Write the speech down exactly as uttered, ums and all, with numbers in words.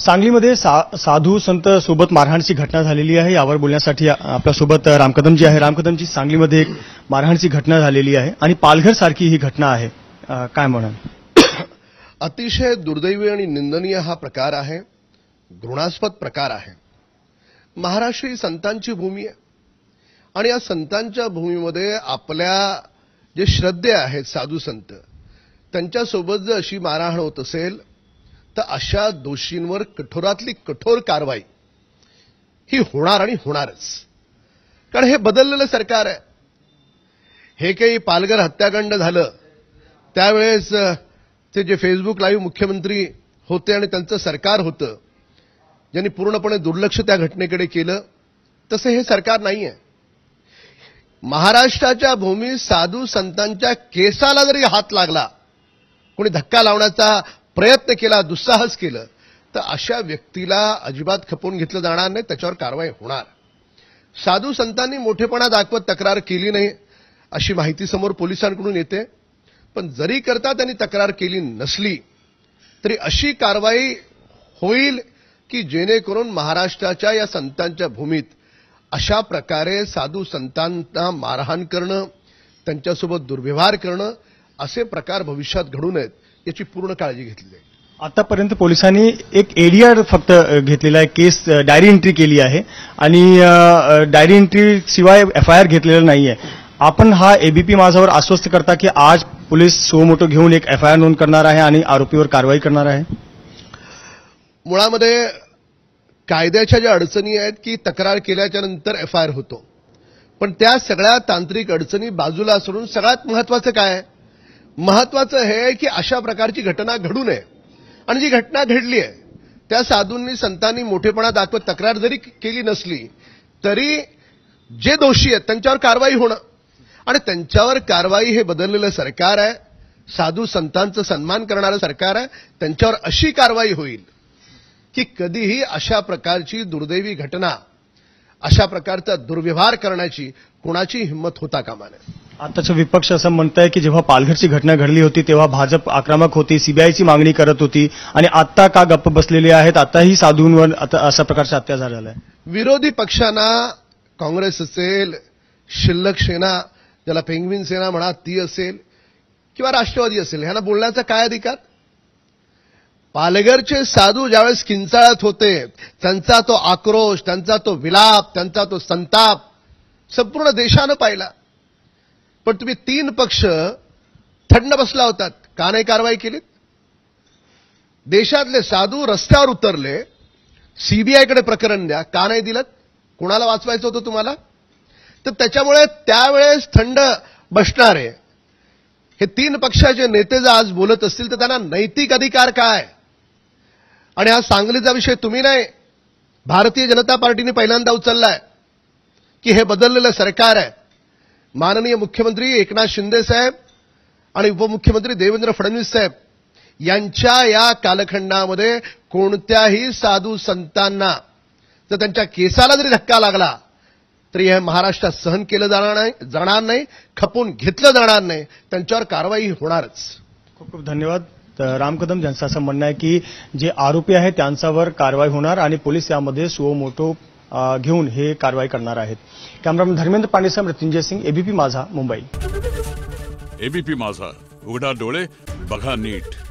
सांगलीमध्ये सा, साधू संत सोबत मारहाणची घटना झालेली आहे। यावर बोलण्यासाठी आपल्या सोबत रामकदमजी आहे। रामकदमजी, सांगलीमध्ये एक मारहाणची घटना झालेली आहे आणि पालघर सारखी ही घटना आहे, काय म्हणाल? अतिशय दुर्दैवी आणि निंदनीय हा प्रकार आहे, घृणास्पद प्रकार आहे। महाराष्ट्र ही संतांची भूमी आहे आणि या संतांच्या भूमीमध्ये आपल्या जे श्रद्धे आहेत साधू संत, त्यांच्यासोबत जर अशी मारहाण होत असेल तर अशा दोषींवर कठोरातली कठोर कारवाई ही होणार आणि होणारच। कारण हे बदललेलं सरकार आहे। हे काही पालघर हत्याकांड झालं त्यावेळेस ते जे फेसबुक लाईव्ह मुख्यमंत्री होते आणि त्यांचं सरकार होतं, ज्यांनी पूर्णपणे दुर्लक्ष त्या घटनेकडे केलं, तसं हे सरकार नाही आहे। महाराष्ट्राच्या भूमीत साधू संतांच्या केसाला जरी हात लागला, कोणी धक्का लावण्याचा प्रयत्न केला, दुस्साहस केलं, तर अशा व्यक्तीला अजिबात खपवून घेतलं जाणार नाही, त्याच्यावर कारवाई होणार। साधू संतांनी मोठेपणा दाखवत तक्रार केली नाही अशी माहिती समोर पोलिसांकडून येते, पण जरी करता त्यांनी तक्रार केली नसली तरी अशी कारवाई होईल की जेणेकरून महाराष्ट्राच्या या संतांच्या भूमीत अशा प्रकारे साधू संतांना मारहाण करणं, त्यांच्यासोबत दुर्व्यवहार करणं, असे प्रकार भविष्यात घडू नयेत याची पूर्ण काळजी घेतली जाईल। आतापर्यंत पोलिसांनी एक एडीआर फक्त घेतलेला आहे, केस डायरी एंट्री केली आहे आणि डायरी एंट्री शिवाय एफआयआर घेतलेला नाहीये। आपण हा एबीपी माझावर आश्वस्त करता की आज पोलीस सोमोटो घेऊन एक एफआयआर नोंद करणार आहे आणि आरोपीवर कारवाई करणार आहे? मुळामध्ये कायद्याच्या ज्या अडचणी आहेत की तक्रार केल्याच्या नंतर एफआयआर होतो, पण त्या सगळ्या तांत्रिक अडचणी बाजूला सोडून सगळ्यात महत्वाचं काय आहे? महत्वाचं हे की अशा प्रकारची घटना घडू नये आणि जी घटना घडली आहे त्या साधूंनी संतांनी मोठेपणा दाखवत तक्रार जरी केली नसली तरी जे दोषी आहेत त्यांच्यावर कारवाई होणं आणि त्यांच्यावर कारवाई हे बदललेलं सरकार आहे, साधू संतांचा सन्मान करणारं सरकार आहे। त्यांच्यावर अशी कारवाई होईल की कधीही अशा प्रकारची दुर्दैवी घटना, अशा प्रकारचा दुर्व्यवहार करण्याची कोणाची हिंमत होता कामा नये। आताचा विपक्ष असं म्हणतंय की जेव्हा पालघरची घटना घडली होती तेव्हा भाजप आक्रमक होती, सीबीआयची मागणी करत होती आणि आता का गप्प बसलेले आहेत? आताही साधूंवर आता अशा प्रकारचा अत्याचार झालाय। विरोधी पक्षांना काँग्रेस असेल, शिल्लक सेना ज्याला पेंग्विन सेना म्हणा ती असेल किंवा राष्ट्रवादी असेल, ह्यांना बोलण्याचा काय अधिकार? पालघरचे साधू ज्यावेळेस किंचाळत होते, त्यांचा तो आक्रोश, त्यांचा तो विलाप, त्यांचा तो संताप संपूर्ण देशानं पाहिला, पण तुम्ही तीन पक्ष थंड बसला होतात, का नाही कारवाई केलीत? देशातले साधू रस्त्यावर उतरले, सीबीआयकडे प्रकरण द्या, का नाही दिलं? कुणाला वाचवायचं होतं तुम्हाला? तर त्याच्यामुळे त्यावेळेस थंड बसणारे हे तीन पक्षाचे नेते जर आज बोलत असतील तर त्यांना नैतिक अधिकार काय? आणि हा सांगलीचा विषय तुम्ही नाही, भारतीय जनता पार्टीने पहिल्यांदा उचललाय की हे बदललेलं सरकार आहे। माननीय मुख्यमंत्री एकनाथ शिंदे साहेब आणि उपमुख्यमंत्री देवेंद्र फडणवीस साहेब यांच्या या कालखंडामध्ये कोणत्याही साधू संतांना जर त्यांच्या केसाला जरी धक्का लागला तरी हे महाराष्ट्रात सहन केलं जाणार नाही जाणार नाही खपून घेतलं जाणार नाही, त्यांच्यावर कारवाई होणारच। खूप खूप धन्यवाद। रामकदम यांचं असं म्हणणं आहे की जे आरोपी आहेत त्यांच्यावर कारवाई होणार आणि पोलीस यामध्ये सुओ मोटो घेऊन हे कारवाई करणार आहेत। कॅमेरामॅन धर्मेंद्र पांडेसह मृत्युंजय सिंग, एबीपी माझा, मुंबई। एबीपी माझा, उघडा डोळे बघा नीट।